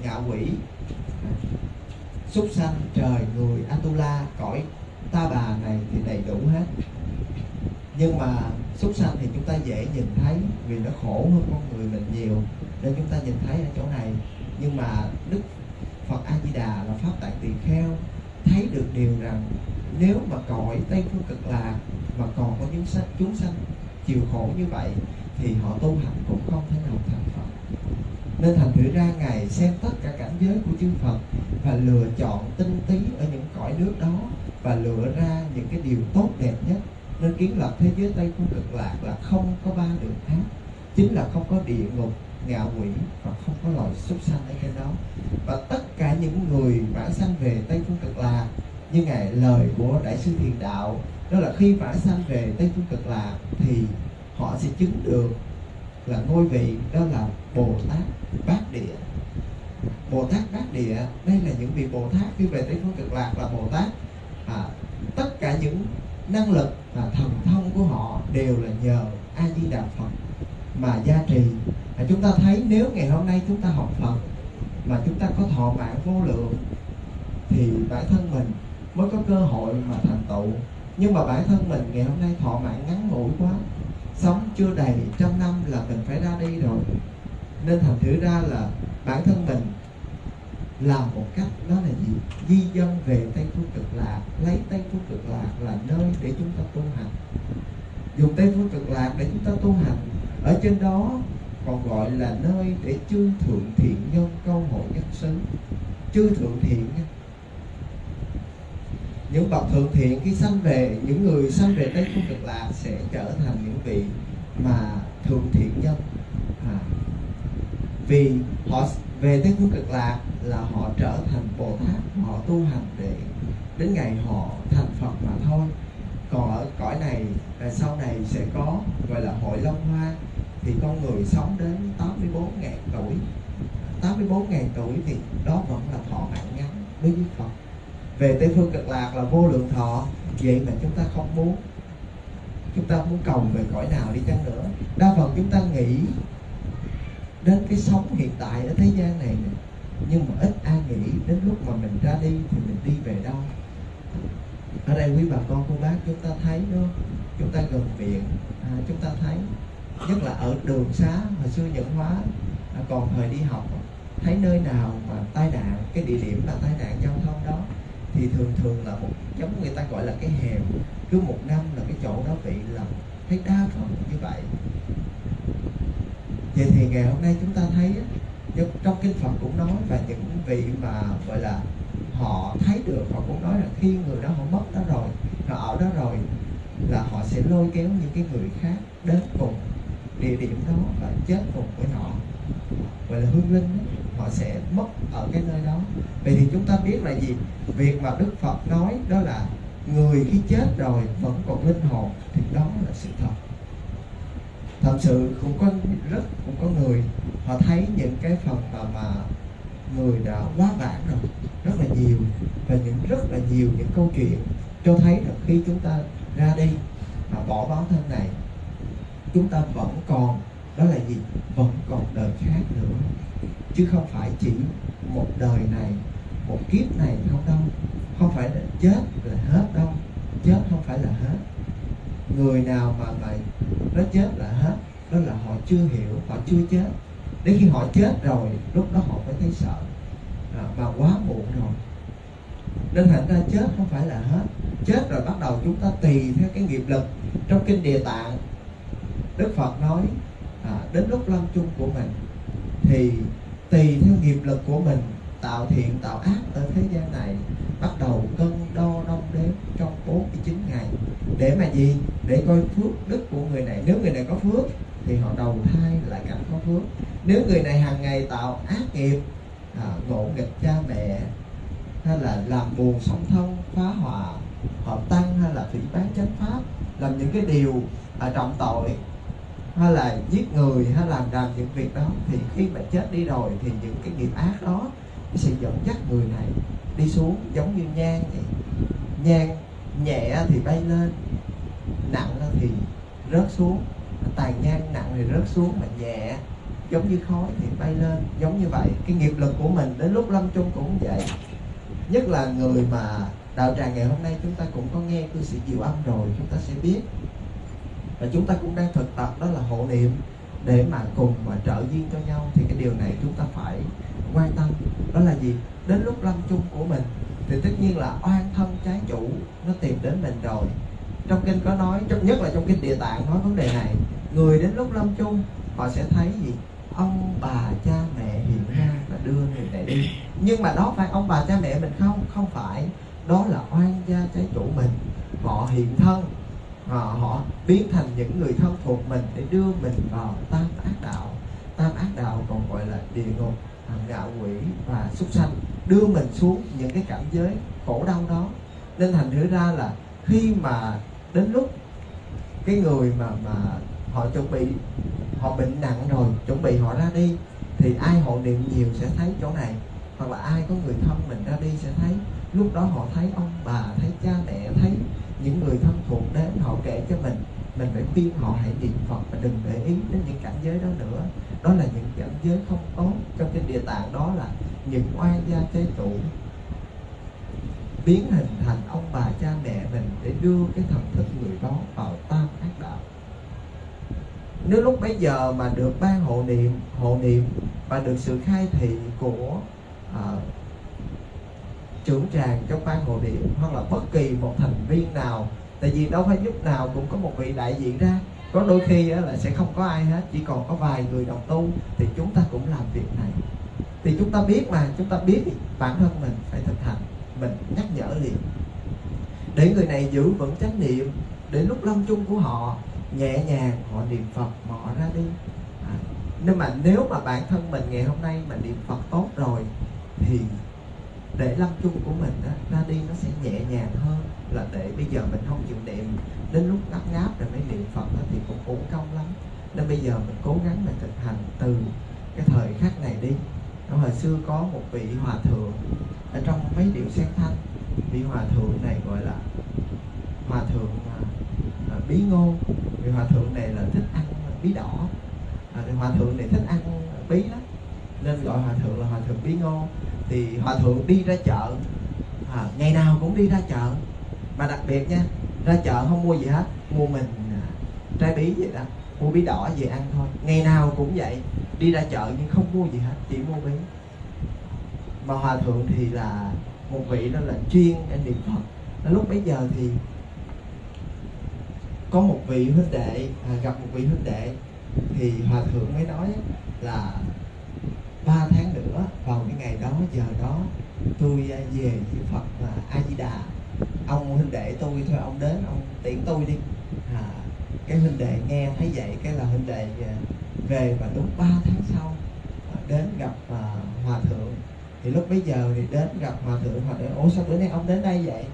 ngạ quỷ, súc sanh, trời, người, Atula, cõi ta bà này thì đầy đủ hết. Nhưng mà súc sanh thì chúng ta dễ nhìn thấy vì nó khổ hơn con người mình nhiều, nên chúng ta nhìn thấy ở chỗ này. Nhưng mà Đức Phật A Di Đà là Pháp Tạng Tỳ Kheo thấy được điều rằng nếu mà cõi Tây Phương Cực Lạc mà còn có những chúng sanh chịu khổ như vậy thì họ tu hành cũng không thể nào thành Phật. Nên thành thử ra Ngài xem tất cả cảnh giới của chư Phật và lựa chọn tinh tí ở những cõi nước đó và lựa ra những cái điều tốt đẹp nhất. Nên kiến lập thế giới Tây Phương Cực Lạc là không có ba đường ác, chính là không có địa ngục, ngạ quỷ và không có loài súc sanh ở trên đó. Và tất cả những người vãng sanh về Tây Phương Cực Lạc, như Ngài lời của Đại sư Thiền Đạo, đó là khi vãng sanh về Tây Phương Cực Lạc thì họ sẽ chứng được là ngôi vị, đó là Bồ Tát Bát Địa. Bồ Tát Bát Địa, đây là những vị Bồ Tát khi về Tây Phương Cực Lạc là Bồ Tát. Tất cả những năng lực và thần thông của họ đều là nhờ A Di Đà Phật mà gia trì. Chúng ta thấy nếu ngày hôm nay chúng ta học Phật mà chúng ta có thọ mạng vô lượng thì bản thân mình mới có cơ hội mà thành tựu. Nhưng mà bản thân mình ngày hôm nay thọ mạng ngắn ngủi quá, sống chưa đầy 100 năm là mình phải ra đi rồi. Nên thành thử ra là bản thân mình làm một cách, đó là gì? Di dân về Tây Phương Cực Lạc, lấy Tây Phương Cực Lạc là nơi để chúng ta tu hành, dùng Tây Phương Cực Lạc để chúng ta tu hành. Ở trên đó còn gọi là nơi để chư thượng thiện nhân câu hội nhất xứ. Chư thượng thiện, những bậc thượng thiện khi sanh về, những người sanh về Tây Phương Cực Lạc sẽ trở thành những vị mà thượng thiện nhân. Vì họ về Tây Phương Cực Lạc là họ trở thành Bồ Tát, họ tu hành để đến ngày họ thành Phật mà thôi. Còn ở cõi này sau này sẽ có gọi là hội Long Hoa, thì con người sống đến 84.000 tuổi. 84.000 tuổi thì đó vẫn là thọ mạng ngắn đối với Phật. Về Tây Phương Cực Lạc là vô lượng thọ. Vậy mà chúng ta không muốn, chúng ta muốn cầu về cõi nào đi chăng nữa, đa phần chúng ta nghĩ đến cái sống hiện tại ở thế gian này, nhưng mà ít ai nghĩ đến lúc mà mình ra đi thì mình đi về đâu. Ở đây quý bà con cô bác chúng ta thấy đó, chúng ta gần viện, chúng ta thấy nhất là ở đường xá hồi xưa Nhẫn Hóa, còn thời đi học, thấy nơi nào mà tai nạn, cái địa điểm mà tai nạn giao thông đó thì thường là một giống người ta gọi là cái hẻm, cứ một năm là cái chỗ đó bị lầm, thấy đa phần như vậy. Vậy thì ngày hôm nay chúng ta thấy trong kinh Phật cũng nói, và những vị mà gọi là họ thấy được, họ cũng nói là khi người đó họ mất đó rồi, họ ở đó rồi là họ sẽ lôi kéo những cái người khác đến cùng địa điểm đó và chết cùng với họ, gọi là hương linh đó. Họ sẽ mất ở cái nơi đó. Vậy thì chúng ta biết là gì? Việc mà Đức Phật nói đó là người khi chết rồi vẫn còn linh hồn thì đó là sự thật. Thật sự cũng có người họ thấy những cái phần mà người đã quá vãng rồi rất là nhiều, và rất là nhiều những câu chuyện cho thấy là khi chúng ta ra đi mà bỏ báo thân này, chúng ta vẫn còn, đó là gì? Vẫn còn đời khác nữa, chứ không phải chỉ một đời này, một kiếp này không đâu. Không phải là chết là hết đâu, chết không phải là hết. Người nào mà nó chết là hết, đó là họ chưa hiểu, họ chưa chết. Đến khi họ chết rồi, lúc đó họ mới thấy sợ, mà quá muộn rồi. Nên thành ra chết không phải là hết. Chết rồi bắt đầu chúng ta tùy theo cái nghiệp lực. Trong kinh Địa Tạng, Đức Phật nói đến lúc lâm chung của mình thì tùy theo nghiệp lực của mình, tạo thiện tạo ác ở thế gian này, bắt đầu cân đo đong đếm trong 49 ngày. Để mà gì? Để coi phước đức của người này. Nếu người này có phước thì họ đầu thai lại cảnh có phước. Nếu người này hàng ngày tạo ác nghiệp, ngộ nghịch cha mẹ, hay là làm buồn song thân, phá hòa hợp tăng, hay là phỉ báng chánh pháp, làm những cái điều trọng tội, hay là giết người, hay làm những việc đó, thì khi mà chết đi rồi thì những cái nghiệp ác đó sẽ dẫn dắt người này đi xuống, giống như nhang vậy. Nhang nhẹ thì bay lên, nặng thì rớt xuống. Tàn nhang nặng thì rớt xuống, mà nhẹ giống như khói thì bay lên. Giống như vậy, cái nghiệp lực của mình đến lúc lâm chung cũng vậy. Nhất là người mà đạo tràng ngày hôm nay chúng ta cũng có nghe cư sĩ Diệu Âm rồi, chúng ta sẽ biết. Và chúng ta cũng đang thực tập đó là hộ niệm để mà cùng mà trợ duyên cho nhau. Thì cái điều này chúng ta phải quan tâm. Đó là gì? Đến lúc lâm chung của mình thì tất nhiên là oan thân trái chủ nó tìm đến mình rồi. Trong kinh có nói, nhất là trong kinh Địa Tạng nói vấn đề này. Người đến lúc lâm chung họ sẽ thấy gì? Ông bà cha mẹ hiện ra và đưa người này đi. Nhưng mà đó phải ông bà cha mẹ mình không? Không phải. Đó là oan gia trái chủ mình. Họ hiện thân, họ biến thành những người thân thuộc mình để đưa mình vào tam ác đạo. Tam ác đạo còn gọi là địa ngục, ngạ quỷ và súc sanh, đưa mình xuống những cái cảnh giới khổ đau đó. Nên thành thử ra là khi mà đến lúc cái người mà họ chuẩn bị, họ bệnh nặng rồi, chuẩn bị họ ra đi, thì ai hộ niệm nhiều sẽ thấy chỗ này, hoặc là ai có người thân mình ra đi sẽ thấy. Lúc đó họ thấy ông bà, thấy cha mẹ, thấy những người thân thuộc đến, họ kể cho mình phải khuyên họ hãy niệm Phật và đừng để ý đến những cảnh giới đó nữa. Đó là những cảnh giới không tốt. Trong kinh Địa Tạng đó là những oan gia trái chủ biến hình thành ông bà cha mẹ mình để đưa cái thần thức người đó vào tam ác đạo. Nếu lúc bấy giờ mà được ban hộ niệm và được sự khai thị của trưởng tràng trong ban hộ niệm, hoặc là bất kỳ một thành viên nào, tại vì đâu phải lúc nào cũng có một vị đại diện ra, có đôi khi là sẽ không có ai hết, chỉ còn có vài người đồng tu, thì chúng ta cũng làm việc này. Thì chúng ta biết mà, chúng ta biết bản thân mình phải thực hành, mình nhắc nhở liền để người này giữ vững chánh niệm, để lúc lâm chung của họ nhẹ nhàng họ niệm Phật mà họ ra đi. Nhưng mà nếu mà bản thân mình ngày hôm nay mà niệm Phật tốt rồi thì để lâm chung của mình ra đi nó sẽ nhẹ nhàng hơn là để bây giờ mình không chịu niệm, đến lúc ngáp ngáp rồi mới niệm Phật thì cũng uổng công lắm. Nên bây giờ mình cố gắng mình thực hành từ cái thời khắc này đi. Hồi xưa có một vị hòa thượng ở trong mấy điệu sen thanh, vị hòa thượng này gọi là hòa thượng Bí Ngô. Vị hòa thượng này là thích ăn bí đỏ, hòa thượng này thích ăn bí lắm nên gọi hòa thượng là hòa thượng Bí Ngô. Thì hòa thượng đi ra chợ, ngày nào cũng đi ra chợ, mà đặc biệt nha, ra chợ không mua gì hết, mua mình trái bí vậy đó, mua bí đỏ về ăn thôi. Ngày nào cũng vậy, đi ra chợ nhưng không mua gì hết, chỉ mua bí. Mà hòa thượng thì là một vị đó là chuyên niệm Phật. Lúc bấy giờ thì có một vị huynh đệ, gặp một vị huynh đệ, thì hòa thượng mới nói là 3 tháng nữa vào cái ngày đó giờ đó tôi về với Phật là A Di Đà. Ông huynh đệ tôi thôi, ông đến ông tiễn tôi đi. Cái huynh đệ nghe thấy vậy, cái là huynh đệ về, và đúng 3 tháng sau đến gặp hòa thượng. Thì lúc bấy giờ thì đến gặp hòa thượng, hòa thượng ủa sao bữa nay ông đến đây vậy?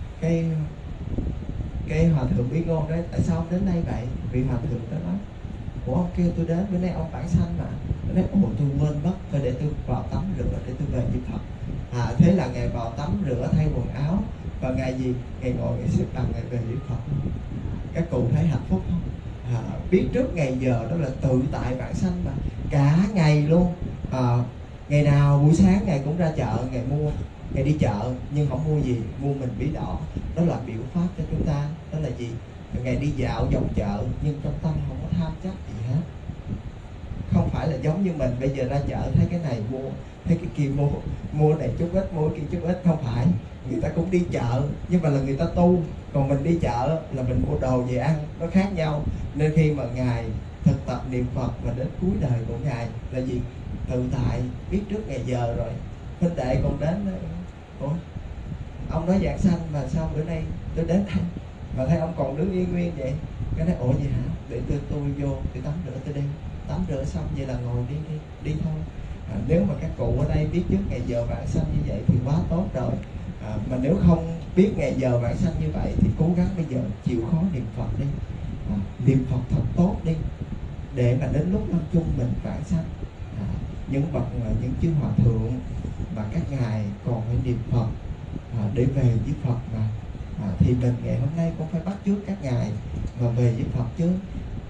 Cái hòa thượng Bí Ngô đấy, tại sao ông đến đây vậy? Vị hòa thượng đó nói, ủa ông kêu tôi đến, bữa nay ông vãng sanh mà. Nó nói, ủa tôi quên mất, phải để tôi vào tắm rửa để tôi về với Phật. Thế là ngày vào tắm rửa thay quần áo, và ngày gì? Ngày ngồi ngày xếp bằng ngày về với Phật. Các cụ thấy hạnh phúc không? Biết trước ngày giờ đó là tự tại vãng sanh mà, cả ngày luôn. Ngày nào buổi sáng ngày cũng ra chợ, ngày mua, ngày đi chợ nhưng không mua gì, mua mình bí đỏ. Đó là biểu pháp cho chúng ta. Đó là gì? Ngày đi dạo vòng chợ nhưng trong tâm không có tham chấp gì hết. Không phải là giống như mình bây giờ ra chợ thấy cái này mua, thấy cái kia mua này chút ít, mua kia chút ít. Không phải, người ta cũng đi chợ nhưng mà là người ta tu, còn mình đi chợ là mình mua đồ về ăn, nó khác nhau. Nên khi mà ngài thực tập niệm Phật và đến cuối đời của ngài là gì? Tự tại, biết trước ngày giờ rồi. Huynh đệ còn đến, ủa ông nói giảng sanh mà sao bữa nay tôi đến đây mà thấy ông còn đứng yên nguyên vậy? Cái nói ủa gì hả? Để tôi vô tôi tắm rửa, tôi đi tắm rửa xong vậy là ngồi đi thôi. Nếu mà các cụ ở đây biết trước ngày giờ vãng sanh như vậy thì quá tốt rồi. Mà nếu không biết ngày giờ vãng sanh như vậy thì cố gắng bây giờ chịu khó niệm Phật đi, niệm Phật thật tốt đi, để mà đến lúc lâm chung mình vãng sanh. Những bậc, những chư hòa thượng mà các ngài còn phải niệm Phật để về với Phật mà, thì mình ngày hôm nay cũng phải bắt chước các ngài mà về với Phật chứ.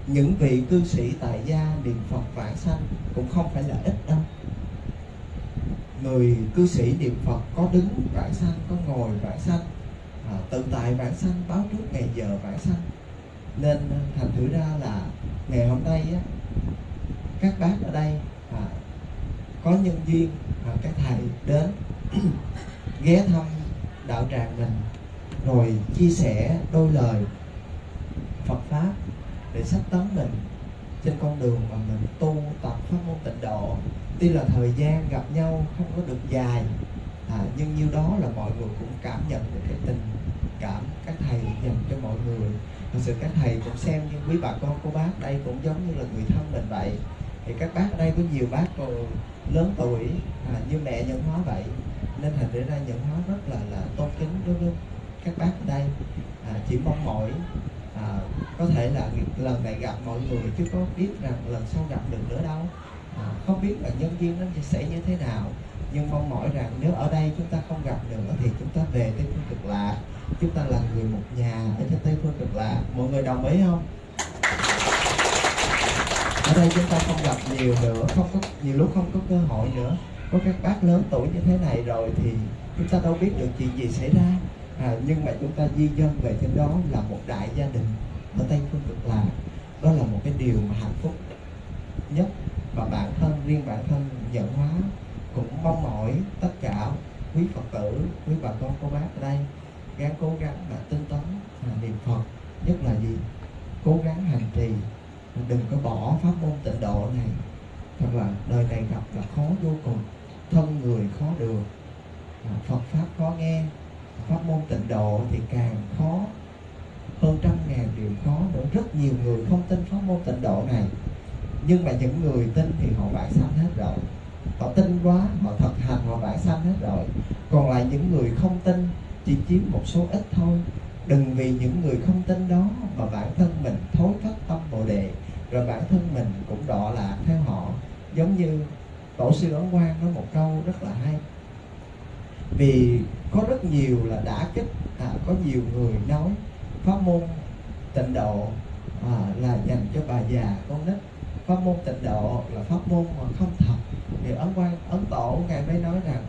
những vị cư sĩ tại gia niệm Phật vãng sanh cũng không phải là ít đâu. Người cư sĩ niệm Phật có đứng vãng sanh, có ngồi vãng sanh, tự tại vãng sanh, báo trước ngày giờ vãng sanh. Nên thành thử ra là ngày hôm nay á, các bác ở đây có nhân duyên, các thầy đến ghé thăm đạo tràng mình, rồi chia sẻ đôi lời Phật pháp để sách tấn mình trên con đường mà mình tu tập pháp môn tịnh độ. Tuy là thời gian gặp nhau không có được dài, nhưng như đó là mọi người cũng cảm nhận được cái tình cảm các thầy dành cho mọi người. Thật sự các thầy cũng xem như quý bà con cô bác đây cũng giống như là người thân mình vậy. Thì các bác ở đây có nhiều bác còn lớn tuổi như mẹ Nhân Hóa vậy, nên thành ra Nhân Hóa rất là tôn kính đối với các bác ở đây. Chỉ mong mỏi có thể là lần này gặp mọi người, chứ có biết rằng lần sau gặp được nữa đâu. Không biết là nhân duyên nó sẽ như thế nào, nhưng mong mỏi rằng nếu ở đây chúng ta không gặp nữa thì chúng ta về Tây Phương Cực Lạc. Chúng ta là người một nhà ở trên Tây Phương Cực Lạc. Mọi người đồng ý không? Ở đây chúng ta không gặp nhiều nữa, không có nhiều lúc không có cơ hội nữa. Có các bác lớn tuổi như thế này rồi thì chúng ta đâu biết được chuyện gì xảy ra. Nhưng mà chúng ta di dân về trên đó là một đại gia đình ở Tây Phương Cực Lạc. Đó là một cái điều mà hạnh phúc nhất, và bản thân, riêng bản thân Nhận Hóa cũng mong mỏi tất cả quý Phật tử, quý bà con cô bác ở đây gắng cố gắng mà tinh tấn niệm Phật, nhất là gì? Cố gắng hành trì, đừng có bỏ pháp môn tịnh độ này. Thật là đời này gặp là khó vô cùng, thân người khó được, Phật pháp khó nghe, pháp môn tịnh độ thì càng khó hơn trăm ngàn điều khó nữa. Rất nhiều người không tin pháp môn tịnh độ này, nhưng mà những người tin thì họ vãng sanh hết rồi. Họ tin quá, họ thực hành, họ vãng sanh hết rồi. Còn lại những người không tin chỉ chiếm một số ít thôi. Đừng vì những người không tin đó mà bản thân mình thối thất tâm Bồ Đề, rồi bản thân mình cũng đọa lạc theo họ. Giống như Tổ sư Ấn Quang nói một câu rất là hay. Vì có rất nhiều là đả kích, có nhiều người nói pháp môn tịnh độ là dành cho bà già con nít, pháp môn tịnh độ là pháp môn mà không thật. Thì Ấn Tổ ngài mới nói rằng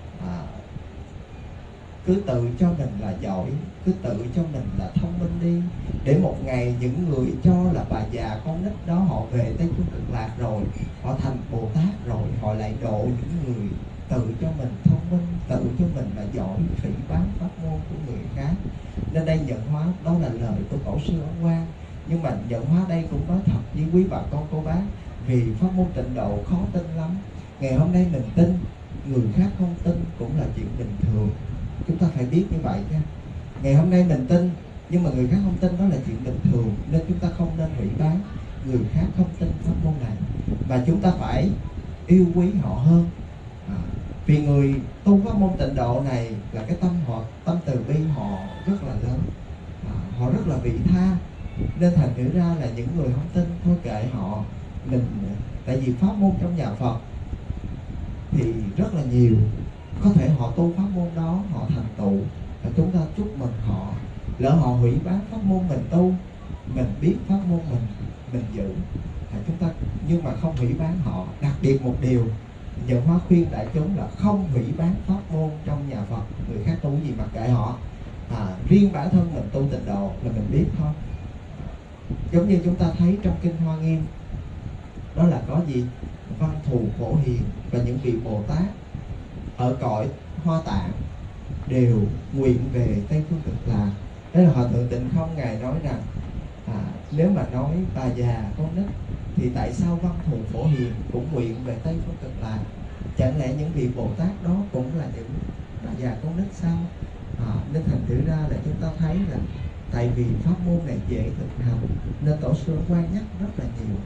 cứ tự cho mình là giỏi, cứ tự cho mình là thông minh đi, để một ngày những người cho là bà già con nít đó họ về Tây Phương Cực Lạc rồi, họ thành Bồ Tát rồi, họ lại độ những người tự cho mình thông minh, tự cho mình là giỏi, phỉ báng pháp môn của người khác. Nên đây Nhận Hóa, đó là lời của Tổ sư Ấn Quang. Nhưng mà Nhận Hóa đây cũng nói thật với quý bà con cô bác, vì pháp môn tịnh độ khó tin lắm. Ngày hôm nay mình tin, người khác không tin cũng là chuyện bình thường. Chúng ta phải biết như vậy nha. Ngày hôm nay mình tin, nhưng mà người khác không tin, đó là chuyện bình thường. Nên chúng ta không nên hủy bán người khác không tin pháp môn này, và chúng ta phải yêu quý họ hơn. Vì người tu pháp môn tịnh độ này là cái tâm từ bi họ rất là lớn, họ rất là vị tha. Nên thành thử ra là những người không tin thôi kệ họ. Tại vì pháp môn trong nhà Phật thì rất là nhiều, có thể họ tu pháp môn đó họ thành tựu, và chúng ta chúc mừng họ. Lỡ họ hủy bán pháp môn mình tu, mình biết pháp môn mình giữ, chúng ta nhưng mà không hủy bán họ. Đặc biệt một điều Nhận Hóa khuyên đại chúng là không hủy bán pháp môn trong nhà Phật. Người khác tu gì mặc kệ họ, riêng bản thân mình tu tịnh độ là mình biết thôi. Giống như chúng ta thấy trong kinh Hoa Nghiêm, đó là có gì? Văn thù phổ hiền và những vị Bồ Tát ở cõi Hoa Tạng đều nguyện về Tây Phương Cực Lạc. Đây là Hòa Thượng Tịnh Không ngài nói rằng nếu mà nói bà già con nít thì tại sao Văn thù phổ hiền cũng nguyện về Tây Phương Cực Lạc? Chẳng lẽ những vị Bồ Tát đó cũng là những bà già con nít sao? Nên thành thử ra là chúng ta thấy là tại vì pháp môn này dễ thực hành, nên Tổ sư Quang nhắc rất là nhiều.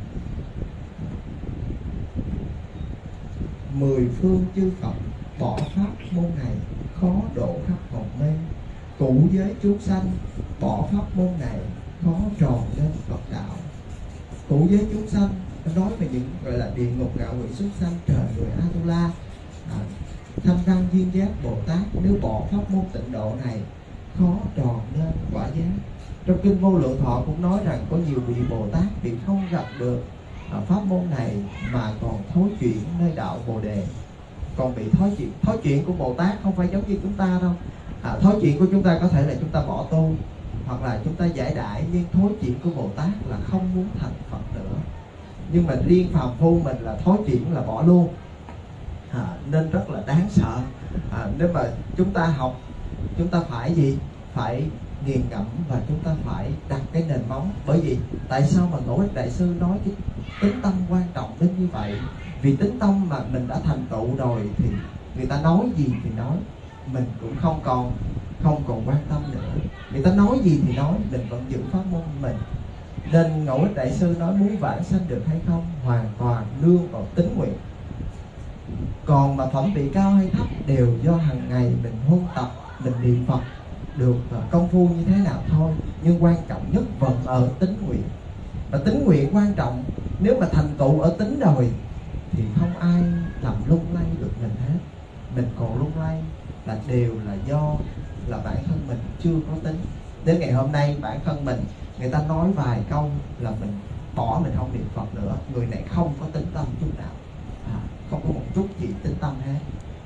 10 phương chư Phật bỏ pháp môn này, khó độ khắp hồn mê. Cụ giới chúng sanh bỏ pháp môn này, khó tròn lên Phật đạo. Cụ giới chúng sanh nói về những gọi là địa ngục, ngạ quỷ, súc sanh, trời người Atula, Thanh Văn, Duyên Giác, Bồ Tát, nếu bỏ pháp môn tịnh độ này, khó tròn lên quả giác. Trong kinh Vô Lượng Thọ cũng nói rằng có nhiều vị Bồ Tát vì không gặp được pháp môn này mà còn thối chuyển nơi đạo Bồ Đề. Còn bị thối chuyển của Bồ Tát không phải giống như chúng ta đâu. Thối chuyển của chúng ta có thể là chúng ta bỏ tu hoặc là chúng ta giải đãi, nhưng thối chuyển của Bồ Tát là không muốn thành Phật nữa. Nhưng mà riêng phàm phu mình là thối chuyển là bỏ luôn, nên rất là đáng sợ. Nếu mà chúng ta học, chúng ta phải gì? Phải nghiền ngẫm và chúng ta phải đặt cái nền móng. Bởi vì tại sao mà Ngẫu Ích Đại Sư nói cái tính tâm quan trọng đến như vậy? Vì tính tâm mà mình đã thành tựu rồi thì người ta nói gì thì nói, mình cũng không còn quan tâm nữa. Người ta nói gì thì nói, mình vẫn giữ pháp môn mình. Nên Ngẫu Ích Đại Sư nói muốn vãng sanh được hay không hoàn toàn nương vào tín nguyện. Còn mà phẩm vị cao hay thấp đều do hàng ngày mình huân tập, mình niệm Phật được công phu như thế nào thôi. Nhưng quan trọng nhất vẫn ở tín nguyện. Và tín nguyện quan trọng. Nếu mà thành tựu ở tín rồi thì không ai làm lung lay được mình hết. Mình còn lung lay là đều là do là bản thân mình chưa có tính. Đến ngày hôm nay bản thân mình, người ta nói vài câu là mình bỏ, mình không niệm Phật nữa. Người này không có tính tâm chút nào, không có một chút gì tính tâm hết.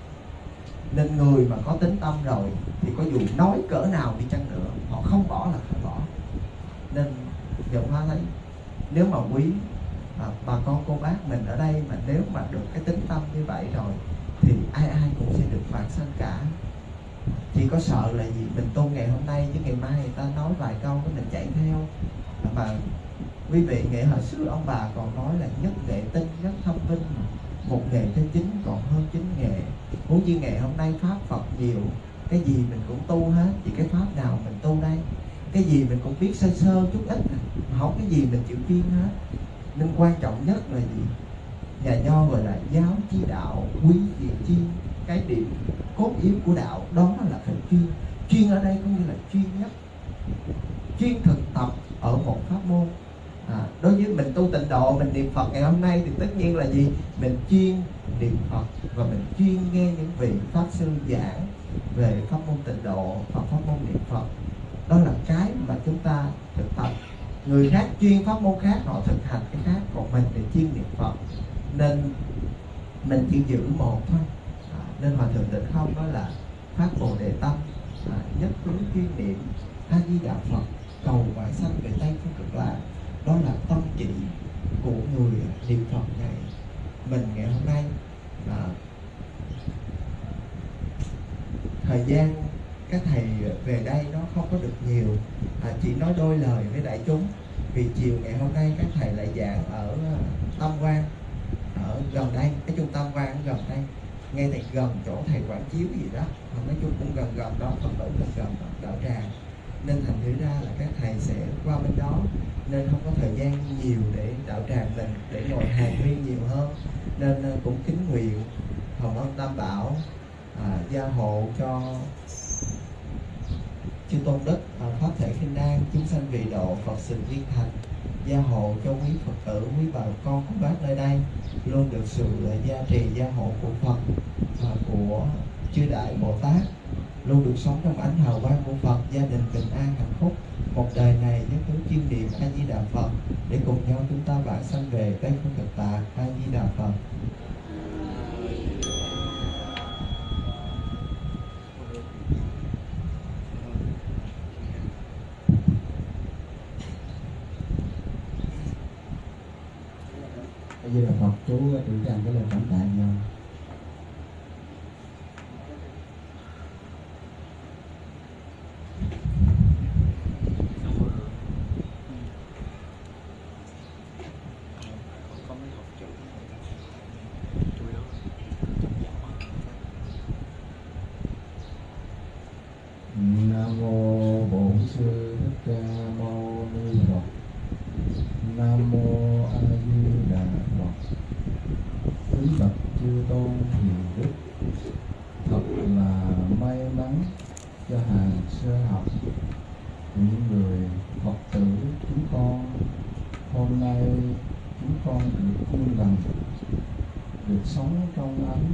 Nên người mà có tính tâm rồi thì có dù nói cỡ nào đi chăng nữa, họ không bỏ là không bỏ. Nên Dòng Hoa thấy nếu mà quý bà con cô bác mình ở đây mà nếu mà được cái tính tâm như vậy rồi thì ai ai cũng sẽ được vãng sanh cả. Chỉ có sợ là gì? Mình tu ngày hôm nay với ngày mai người ta nói vài câu cái mình chạy theo. Mà quý vị nghệ hồi xưa ông bà còn nói là nhất nghệ tinh nhất thâm vinh, một nghề trên chính còn hơn 9 nghề. Huống như ngày hôm nay pháp Phật nhiều, cái gì mình cũng tu hết. Thì cái pháp nào mình tu đây? Cái gì mình cũng biết sơ sơ chút ít, không cái gì mình chịu chuyên hết. Nên quan trọng nhất là gì? Nhà Nho gọi là giáo chi đạo, quý vị chi. Cái điểm cốt yếu của đạo đó là phải chuyên. Chuyên ở đây có nghĩa là chuyên nhất, chuyên thực tập ở một pháp môn. Đối với mình tu tịnh độ, mình niệm Phật ngày hôm nay thì tất nhiên là gì? Mình chuyên niệm Phật và mình chuyên nghe những vị pháp sư giảng về pháp môn tịnh độ và pháp môn niệm Phật. Đó là cái mà chúng ta thực tập. Người khác chuyên pháp môn khác, họ thực hành cái khác, còn mình thì chuyên niệm Phật. Nên mình chỉ giữ một thôi. Nên Hòa Thượng Tịnh Không nói là phát Bồ Đề tâm, nhất hướng chuyên niệm A Di Đà Phật, cầu vãng sanh về Tây Phương Cực Lạc. Đó là tâm chỉ của người niệm Phật này. Mình ngày hôm nay thời gian các thầy về đây nó không có được nhiều, chỉ nói đôi lời với đại chúng. Vì chiều ngày hôm nay các thầy lại giảng ở Tâm Quan, ở gần đây, cái trung tâm Quan ở gần đây, ngay tại gần chỗ thầy Quảng Chiếu gì đó, nói chung cũng gần gần đó, Phật tử gần Đạo Tràng. Nên thành thử ra là các thầy sẽ qua bên đó, nên không có thời gian nhiều để Đạo Tràng mình để ngồi hàng riêng nhiều hơn. Nên cũng kính nguyện Hồng Ân Tam Bảo gia hộ cho chư Tôn Đức Pháp Thể Kinh An, chúng sanh vị độ, Phật sự viên thành. Gia hộ cho quý Phật tử, quý bà con của bác nơi đây luôn được sự gia trì gia hộ của Phật, của chư Đại Bồ Tát, luôn được sống trong ánh hào quang của Phật, gia đình bình an hạnh phúc. Một đời này nhất hướng chuyên niệm A Di Đà Phật để cùng nhau chúng ta vãng sanh về Tây Phương Cực Lạc. A Di Đà Phật. A Di Đà Phật. Chú trụ trì cái lời cảm tạ nhau. Nam mô Bổn Sư Thích Ca Mâu Ni Phật. Nam mô A Di Đà Phật. Kính bạch chư tôn hiền đức, thật là may mắn cho hàng sơ học, những người Phật tử chúng con. Hôm nay chúng con được yên lành, được sống trong ánh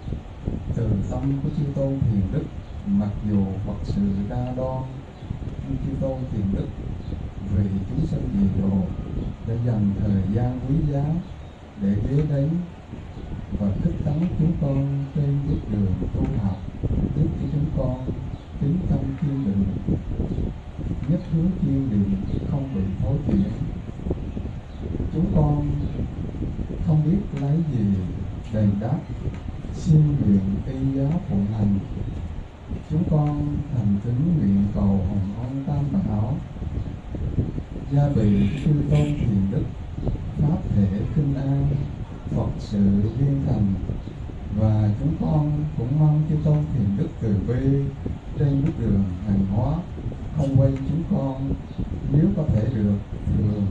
từ tâm của chư tôn hiền đức. Mặc dù Phật sự đa đoan chư tôn thiền đức vì chúng sanh dị độ đã dành thời gian quý giá để ghé đến và khích tấn chúng con trên bước đường tu học, giúp cho chúng con tín tâm kiên định, nhất hướng kiên định, không bị thối chuyển. Chúng con không biết lấy gì đền đáp, xin nguyện y giáo phụng hành. Chúng con thành kính nguyện cầu hồng ân tam bảo gia bị chư tôn thiền đức, pháp thể kinh an, Phật sự viên thành. Và chúng con cũng mong chư tôn thiền đức từ bi trên bước đường hành hóa không quay chúng con, nếu có thể được thường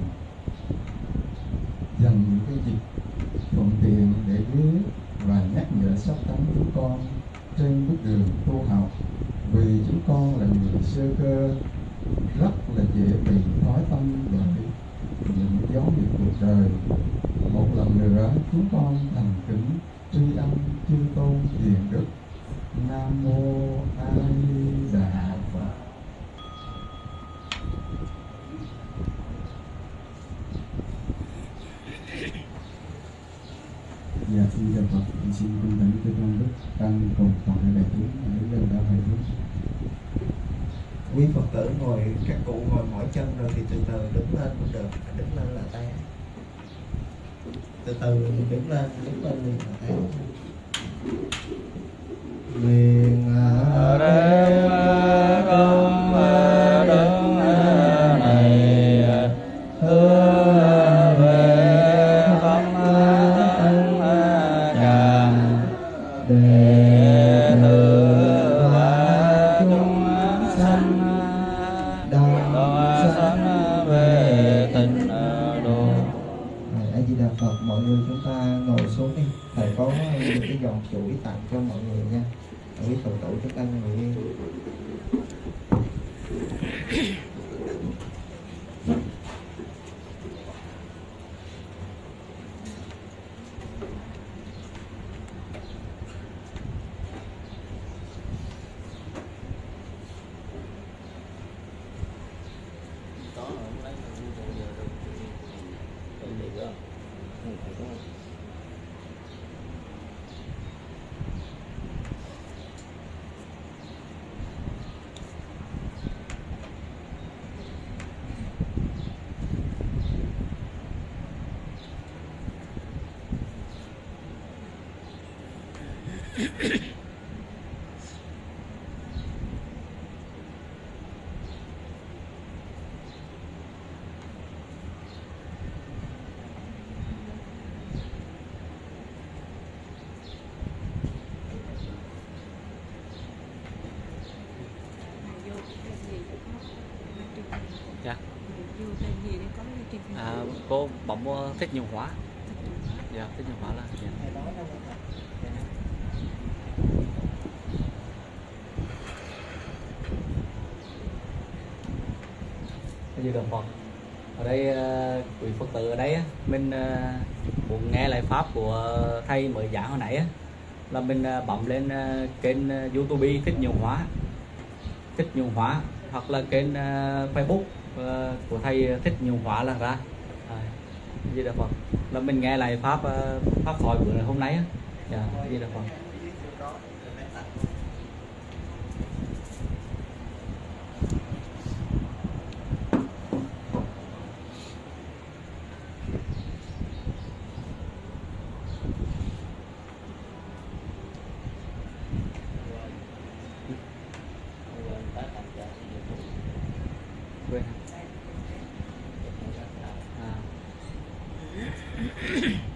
dành những cái dịp thuận tiện để ghé và nhắc nhở sắp tấn chúng con trên bước đường tu học, vì chúng con là người sơ cơ, rất là dễ bị thói tâm bởi những gió nghiệp cuộc đời. Một lần nữa chúng con thành kính tri ân chư tôn thiền đức. Nam mô A Di Đà Phật. Dạ xin chào Phật, xin cung thỉnh chư tôn đức tăng cùng toàn thể đại chúng để lên đạo hồi hướng. Quý Phật tử ngồi, các cụ ngồi mỏi chân rồi thì từ từ đứng lên cũng được, đứng lên là té. Từ từ đứng lên liền là té. Nguyện đem công đức này hướng về không tràng để thừa và chúng sanh đồng sanh về tịnh độ. A Di Đà Phật, mọi người chúng ta ngồi xuống đi. Thầy có những cái giòn chuỗi tặng cho mọi người nha. Quý Phật tử chúng ta ngồi yên. Dạ. Cô bấm thích nhiều hóa. Dạ, thích nhiều hóa là. Dạ. Như đồng Phật ở đây, quý Phật tử ở đây mình muốn nghe lại pháp của thầy mới giảng hồi nãy là mình bấm lên kênh YouTube Thích Nhiều Hóa hoặc là kênh Facebook của thầy Thích Nhiều Hóa là ra. Như đồng Phật là mình nghe lại pháp thoại bữa hôm nay. Dạ, như đồng Phật. Quên.